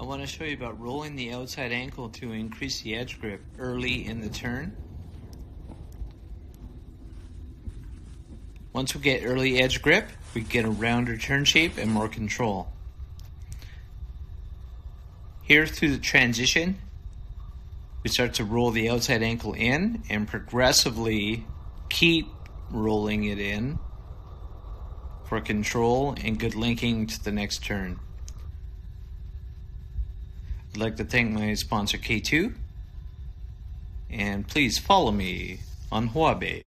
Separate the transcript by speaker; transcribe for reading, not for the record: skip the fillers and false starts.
Speaker 1: I want to show you about rolling the outside ankle to increase the edge grip early in the turn. Once we get early edge grip, we get a rounder turn shape and more control. Here through the transition, we start to roll the outside ankle in and progressively keep rolling it in for control and good linking to the next turn. I'd like to thank my sponsor K2, and please follow me on Huabi.